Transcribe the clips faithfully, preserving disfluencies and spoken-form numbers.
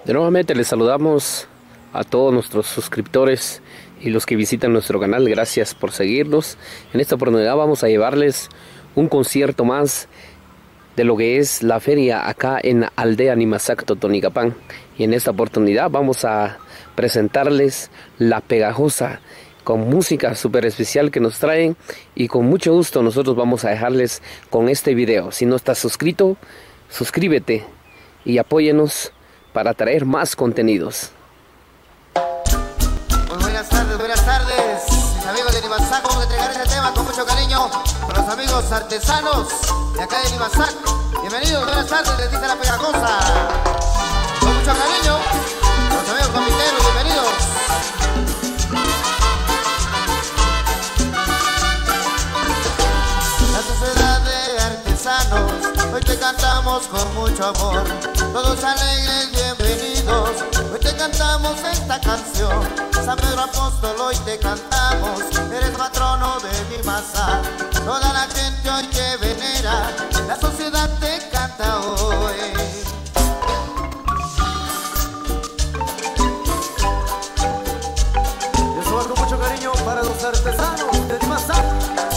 De nuevamente les saludamos a todos nuestros suscriptores y los que visitan nuestro canal. Gracias por seguirnos. En esta oportunidad vamos a llevarles un concierto más de lo que es la feria acá en Aldea Nimazac, Totonicapán. Y en esta oportunidad vamos a presentarles La Pegajosa, con música súper especial que nos traen, y con mucho gusto nosotros vamos a dejarles con este video. Si no estás suscrito, suscríbete y apóyenos para traer más contenidos. Muy buenas tardes, buenas tardes, mis amigos de Nimazac. Vamos a entregar este tema con mucho cariño para los amigos artesanos de acá de Nimazac. Bienvenidos, buenas tardes, les dice La Pegajosa. Con mucho cariño, los amigos comiteros, bienvenidos. La sociedad de artesanos, hoy te cantamos con mucho amor. Todos alegres, bienvenidos, hoy te cantamos esta canción. San Pedro Apóstol, hoy te cantamos, eres patrono de Nimazac. Toda la gente hoy te venera, la sociedad te canta hoy. Y eso va con mucho cariño para los artesanos de Nimazac.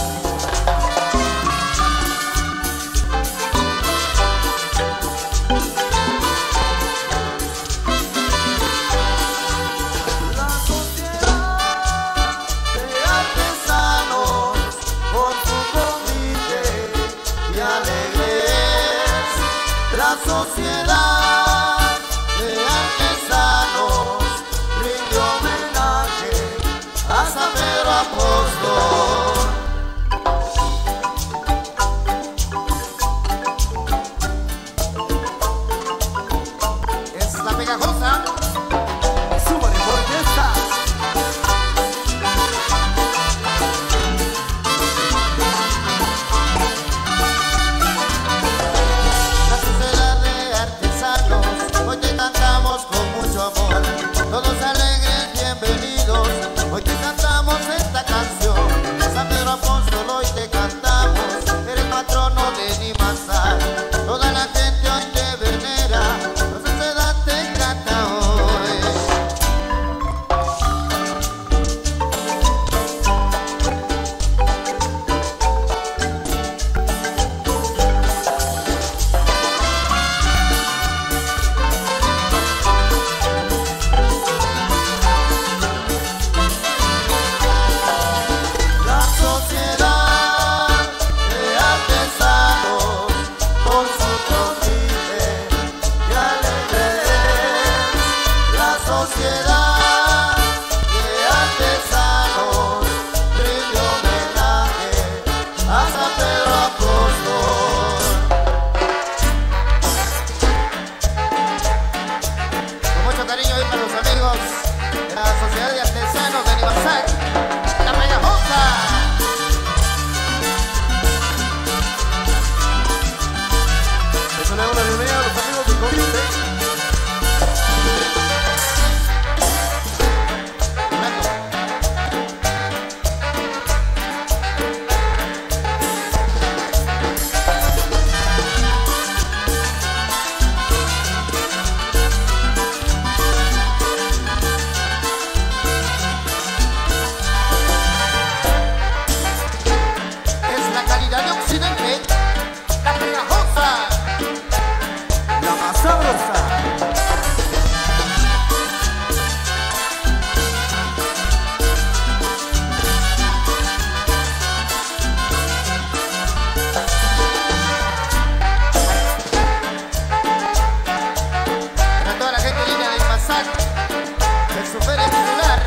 La sociedad de artesanos rinde homenaje a San Pedro Apóstol. Es La Pegajosa. Súbale por fiesta. Hoy te cantamos con mucho amor, todos alegres, bienvenidos. Hoy te cantamos esta canción, San Pedro Apóstol, hoy te cantamos, eres patrono de Nimazac. Toda la gente hoy te venera, la sociedad te canta hoy. Sociedad de artesanos rinde homenaje a San Pedro Apóstol. Con mucho cariño hoy para los amigos de la Sociedad de Artesanos de Nimazac, La Pegajosa. Es una una bienvenida a los amigos del comité. Es la calidad de Occidente, La Pegajosa, La más sabrosa. para toda la gente linda de Nimazac, el super titular.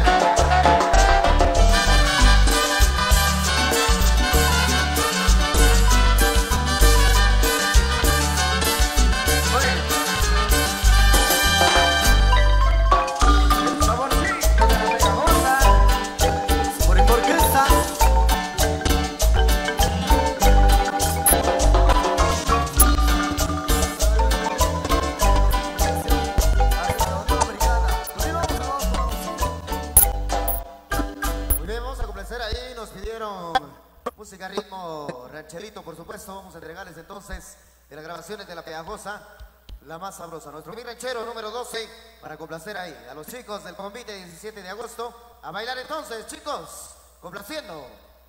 El saborcito de La Pegajosa. Súbale por fiesta. Muy bien, vamos a complacer ahí, nos pidieron música, ritmo, rancherito, por supuesto. Vamos a entregarles entonces de las grabaciones de La Pegajosa, la más sabrosa. Nuestro mi ranchero número doce, para complacer ahí a los chicos del convite diecisiete de agosto. A bailar entonces, chicos, complaciendo.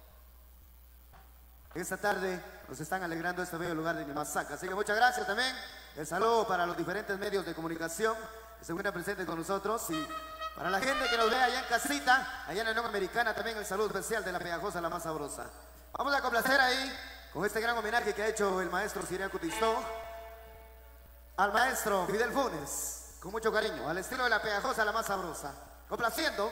Esta tarde nos están alegrando este bello lugar de Nimasaca. Así que muchas gracias también. El saludo para los diferentes medios de comunicación que se encuentran presentes con nosotros. Y para la gente que nos ve allá en casita, allá en la Unión Americana, también el saludo especial de la pegajosa, la más sabrosa. Vamos a complacer ahí con este gran homenaje que ha hecho el maestro Siriaco Tistó al maestro Fidel Funes, con mucho cariño, al estilo de la pegajosa, la más sabrosa. Complaciendo.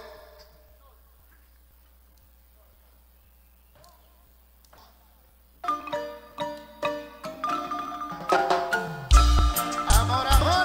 Amor, amor.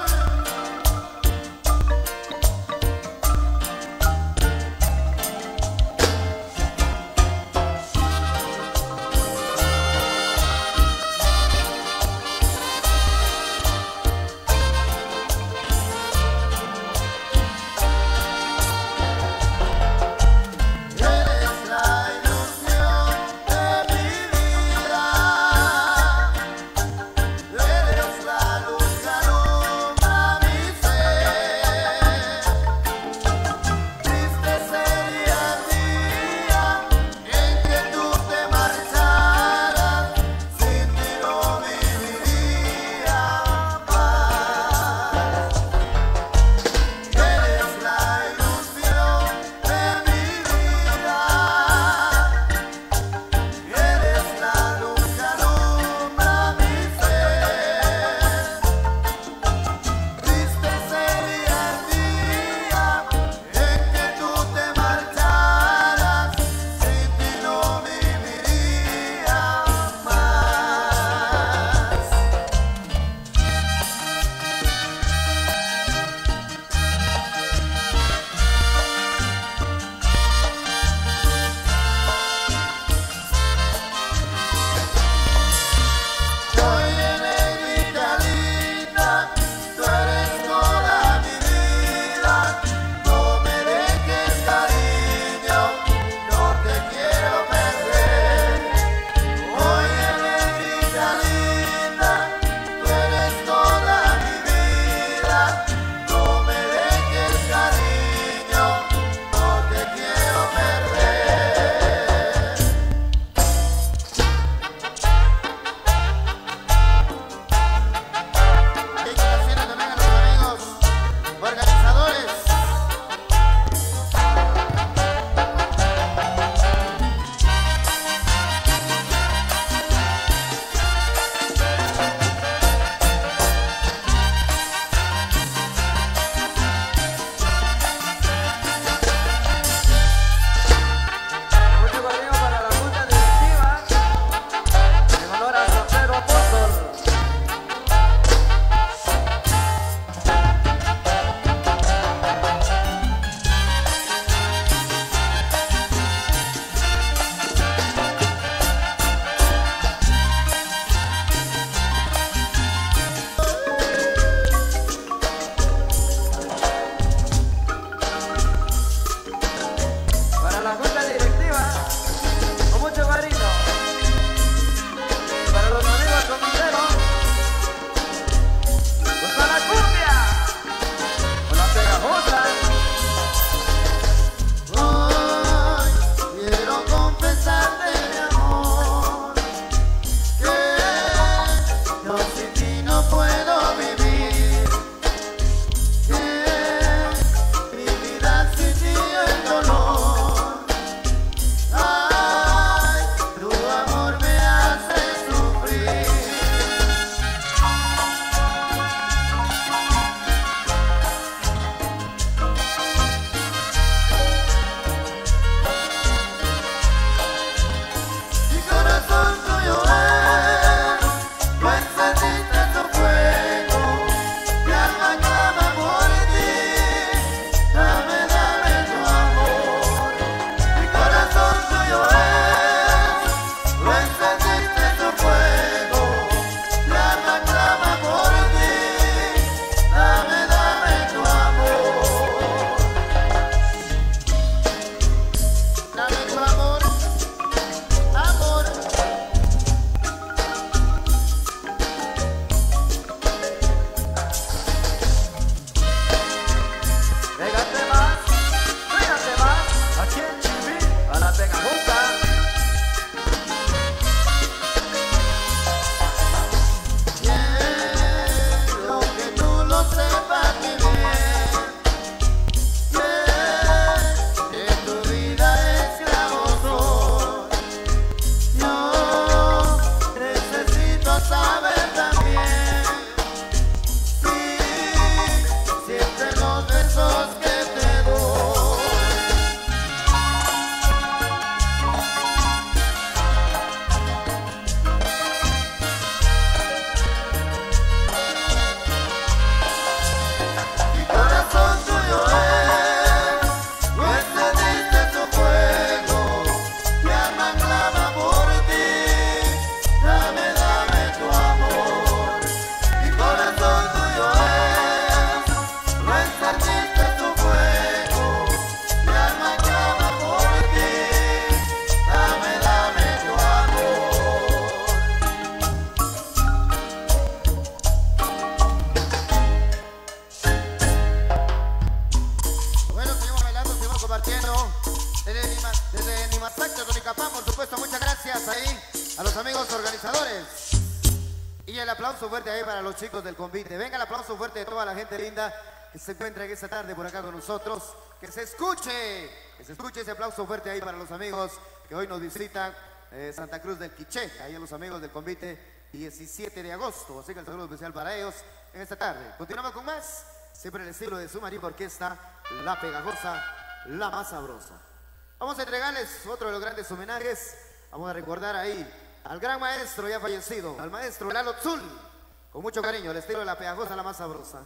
transmitiendo desde Nima, desde Nimazac, de Tonicapán, por supuesto. Muchas gracias ahí a los amigos organizadores. Y el aplauso fuerte ahí para los chicos del convite. Venga el aplauso fuerte de toda la gente linda que se encuentra en esta tarde por acá con nosotros. Que se escuche, que se escuche ese aplauso fuerte ahí para los amigos que hoy nos visitan. Eh, Santa Cruz del Quiché, ahí a los amigos del convite, diecisiete de agosto. Así que el saludo especial para ellos en esta tarde. Continuamos con más, siempre el estilo de su Marimba Orquesta, la pegajosa, la más sabrosa. Vamos a entregarles otro de los grandes homenajes. Vamos a recordar ahí al gran maestro ya fallecido, al maestro Lalo Tzul, con mucho cariño, el estilo de la pegajosa, la más sabrosa.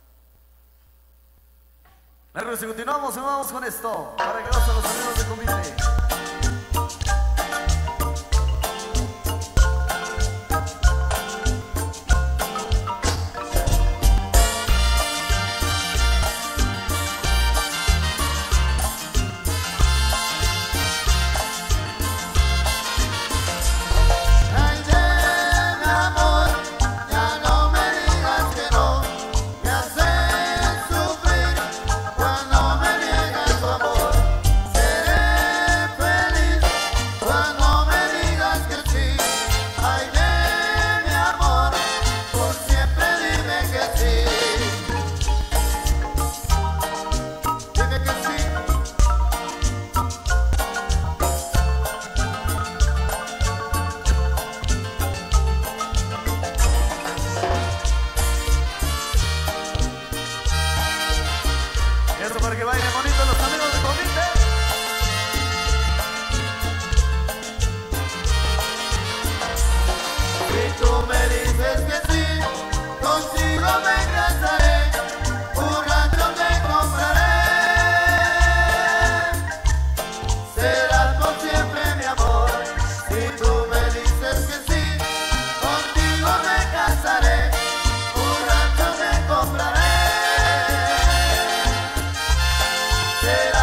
Claro, si continuamos, vamos con esto, para que los amigos del convite. Para que bailen bonito los amigos del convite. Si tú me dices que sí, contigo me casaré, un rancho te compraré. Serás por siempre mi amor. Si tú me dices que sí, contigo me casaré, un rancho te compraré. Será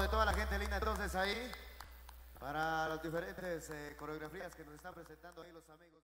para toda la gente linda entonces ahí, para las diferentes eh, coreografías que nos están presentando ahí los amigos.